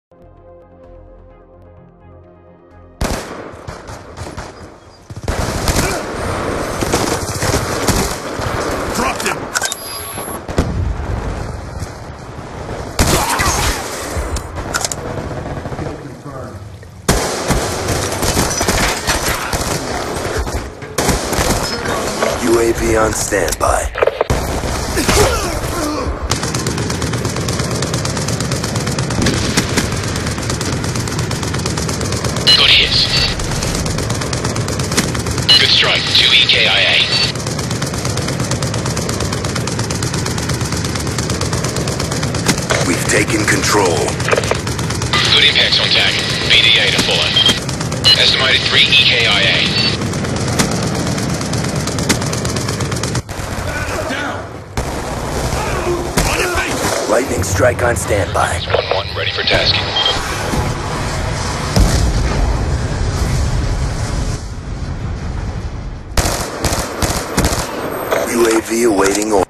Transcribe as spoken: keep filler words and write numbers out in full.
Dropped him! Kill confirmed. U A V on standby. Good hit. Good strike. Two E K I A. We've taken control. Good impacts on target. B D A to follow. Estimated three E K I A. Lightning strike on standby. one one ready for tasking. U A V awaiting orders.